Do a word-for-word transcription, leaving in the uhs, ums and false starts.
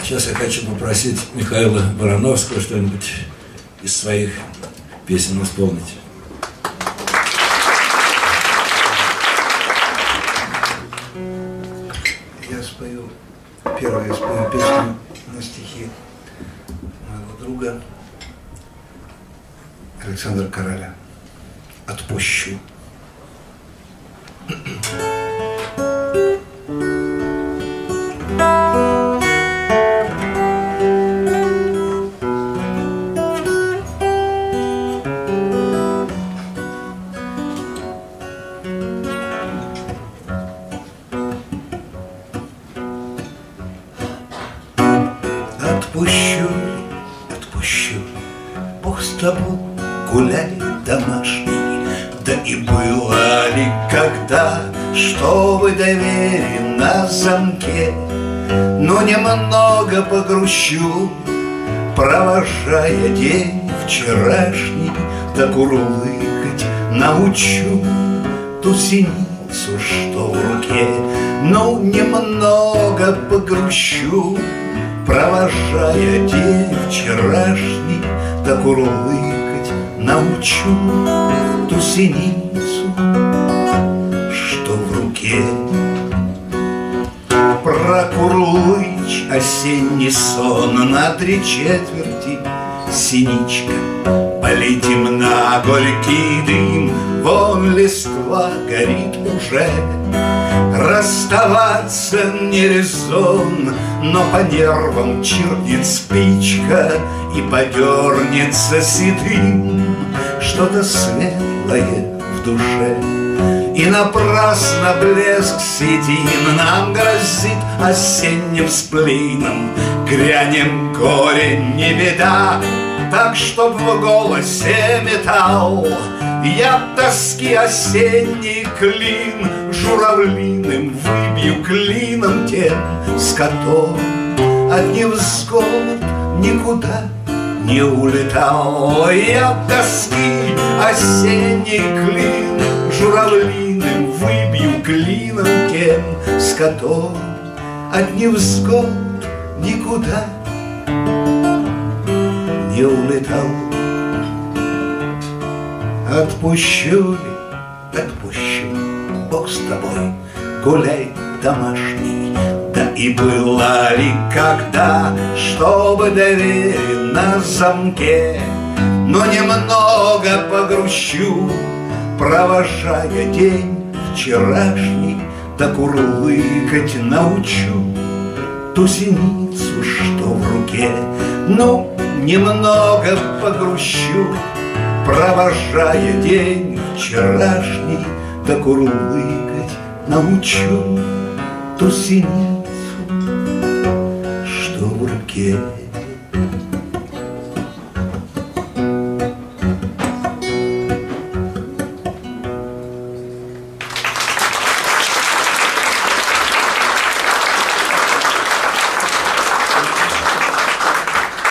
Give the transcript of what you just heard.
Сейчас я хочу попросить Михаила Барановского что-нибудь из своих песен исполнить. Я спою, первую я спою песню на стихи моего друга Александра Короля. «Отпущу». Отпущу, отпущу, Бог с тобой, гуляй домашний. Да и было ли когда, чтобы доверие на замке? Но немного погрущу, провожая день вчерашний, да курлыкать научу ту синицу, что в руке. Ну, немного погрущу, провожая день вчерашний, да курлыкать научу ту синицу, что в руке. Прокурлычь осенний сон на три четверти, синичка, полетим на горький дым, вон листва горит уже. Расставаться не резон, но по нервам чиркнет спичка и подернется седым что-то светлое в душе. И напрасно блеск седин нам грозит осенним сплином. Грянем горе не беда, так чтоб в голосе металл я тоски осенний клин журавлиным выбью клином тем, с которым от невзгод никуда не улетал. Я тоски осенний клин журавлиным выбью клином тем, с которым от невзгод никуда не улетал. Отпущу ли, отпущу, Бог с тобой, гуляй домашний. Да и было ли когда, чтобы доверие на замке? Но немного погрущу, провожая день вчерашний, да курлыкать научу ту синицу, что в руке. Ну, немного погрущу, провожая день вчерашний, да курлыкать научу ту синицу, что в руке.